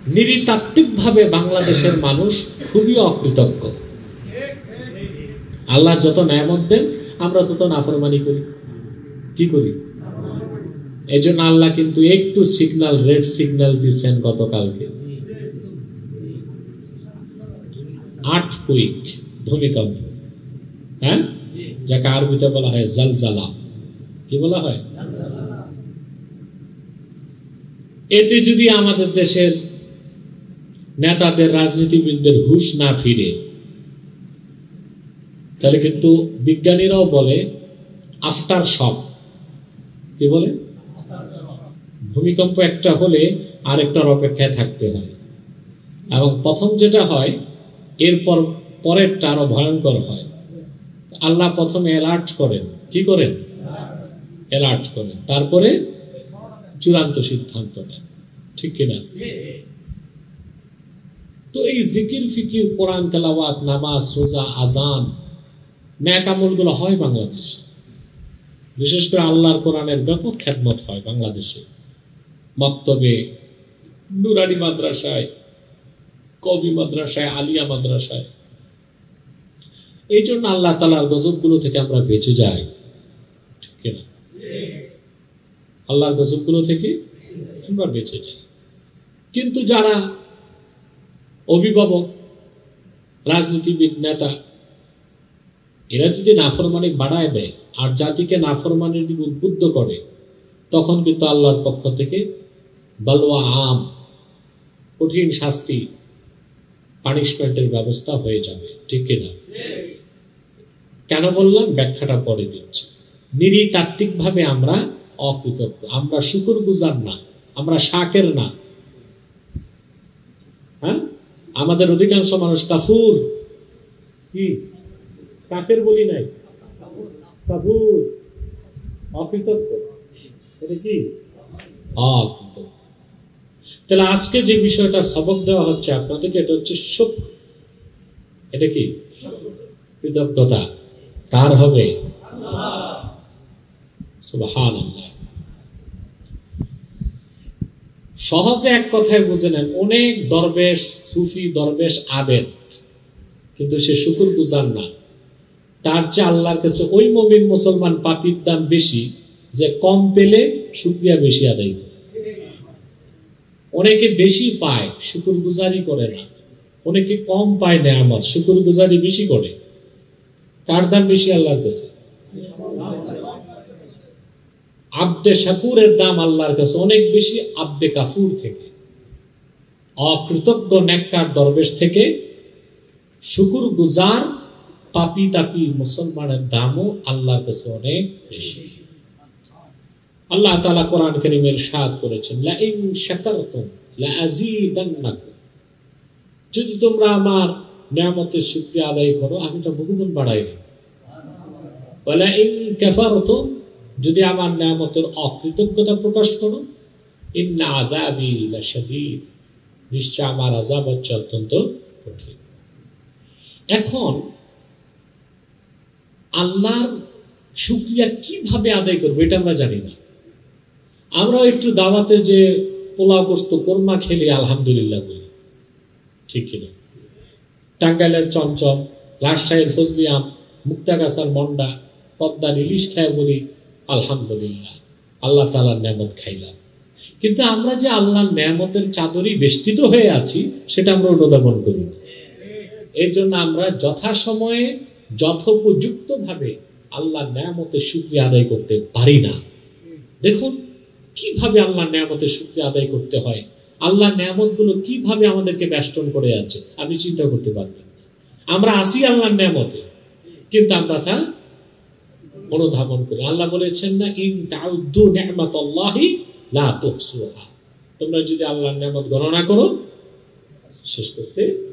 নৃতাত্ত্বিকভাবে বাংলাদেশের মানুষ খুবই অকৃতজ্ঞ। আল্লাহ যত নেয়ামত দেন আমরা তত নাফরমানি করি। কি করি? এই জন্য আল্লাহ কিন্তু একটু সিগন্যাল, রেড সিগন্যাল দিচ্ছেন গতকালকে। আর্থকুইক, ভূমিকম্প, হ্যাঁ, যাকে আরবিতে বলা হয় জালজালা। কি বলা হয়? এতে যদি আমাদের দেশের নেতাদের, রাজনীতিবিদদের হুঁশ না ফিরে, তাহলে কিন্তু বিজ্ঞানীরাও বলে আফটার শক। কি বলে? ভূমিকম্প একটা হলে আরেকটার অপেক্ষায় থাকতে হয়, এবং প্রথম যেটা হয় এরপর পরেরটা আরো ভয়ঙ্কর হয়। আল্লাহ প্রথমে অ্যালার্ট করেন। কি করেন? অ্যালার্ট করেন, তারপরে চূড়ান্ত সিদ্ধান্ত নেন। ঠিক কিনা? তো এই জিকির ফিকির, কোরআন তেলাওয়াত, নামাজ, রোজা, আজান, নেক আমলগুলো হয় বাংলাদেশে। বিশেষ করে আল্লাহর কোরআনের ব্যাপক খেদমত হয় বাংলাদেশে, মক্তবে, নুরানি মাদ্রাসায়, কবি মাদ্রাসায়, আলিয়া মাদ্রাসায়। এই জন্য আল্লাহ তাআলার গজবগুলো থেকে আমরা বেঁচে যাই। ঠিক কিনা? আল্লাহর গজবগুলো থেকে আমরা বেঁচে যাই। কিন্তু যারা অভিভাবক, রাজনীতিবিদ, নেতা, এরা যদি নাফরমানি বাড়ায় দেয় আর জাতিকে নাফরমানির দিকে উদ্বুদ্ধ করে, তখন কিন্তু আল্লাহর পক্ষ থেকে বালওয়া আম, কঠিন শাস্তি, পানিশমেন্টের ব্যবস্থা হয়ে যাবে। ঠিক কিনা? কেন বললাম? ব্যাখ্যাটা পরে দিচ্ছি। নৃতাত্ত্বিকভাবে আমরা অকৃতজ্ঞ, আমরা শুকরগুজার না, আমরা শাকের না। হ্যাঁ, আমাদের অধিকাংশ মানুষ কাফুর। কি? কাফের বলি নাই, কাফুর, অকৃতজ্ঞ। এটা কি? অকৃতজ্ঞ। তাহলে আজকে যে বিষয়টা সবক দেওয়া হচ্ছে আপনাদেরকে, এটা হচ্ছে শুকর। এটা কি? কৃতজ্ঞতা। কার হবে? সুবহানাল্লাহ। সহজে এক কথায় বুঝে নেন, অনেক দরবেশ, সুফি দরবেশ আবেদ, কিন্তু সে শুকরগুজার না। তার চেয়ে আল্লাহর কাছে ওই মুমিন মুসলমান পাপীর দাম বেশি যে কম পেলে শুকরিয়া বেশি আদায় করে। অনেকে বেশি পায়, শুকরগুজারি করে না। অনেকে কম পায় নেয়ামত, শুকরগুজারি বেশি করে। কার দাম বেশি আল্লাহর কাছে? আব্দে শাকুরের দাম আল্লাহর কাছে অনেক বেশি আব্দে কাফুর থেকে। অকৃতজ্ঞ নেককার দরবেশ থেকে শুকরগুজার পাপী তাপী মুসলমানের দামও আল্লাহর কাছে অনেক বেশি। আল্লাহ তাআলা কোরআন কারীমে ইরশাদ করেছেন, লা ইন শাকারতুম লা আযীদান্নাকুম, যদি তোমরা আমার নিয়ামতের শুকরিয়া আদায় করো আমি তা বহুগুণ বাড়াই দেব। ওয়া লা ইন কাফারতুম, যদি আমার নিয়ামতের অকৃতজ্ঞতা প্রকাশ করো, ইন্না আযাবি লাশাদীদ, নিশ্চয় আমার আযাব হচ্ছে অত্যন্ত কঠিন। এখন আল্লাহর শুকরিয়া কিভাবে আদায় করবো এটা আমরা জানি না। আমরা একটু দাওয়াতে যে পোলাও গোস্ত কোরমা খেলে আলহামদুলিল্লাহ বলি। ঠিক কিনা? টাঙ্গাইলের চমচম, রাজশাহীর ফজলি আম, মুক্তাগাছার মন্ডা, পদ্মার ইলিশ খায় বলি আলহামদুলিল্লাহ, আল্লাহ তাআলার নেয়ামত খাইলাম। কিন্তু আমরা যে আল্লাহর নেয়ামতের চাদরই বেষ্টিত হয়ে আছি সেটা আমরা অনুধাবন করি না। এই জন্য আমরা যথাসময়ে যথোপযুক্ত ভাবে আল্লাহর নেয়ামতের শুকরিয়া আদায় করতে পারি না। দেখুন কিভাবে আল্লাহর নেয়ামতের শুকরিয়া আদায় করতে হয়, আল্লাহর নেয়ামতগুলো কিভাবে আমাদেরকে বেষ্টন করে আছে, আপনি চিন্তা করতে পারবেন। আমরা আসি আল্লাহর নেয়ামতে, কিন্তু আমরা তা অনুধাবন করি। আল্লাহ বলেছেন না, ইন তাউদ্দু নি'মাতাল্লাহি লা তুহসুহা, তোমরা যদি আল্লাহর নেয়ামত গণনা করো শেষ করতে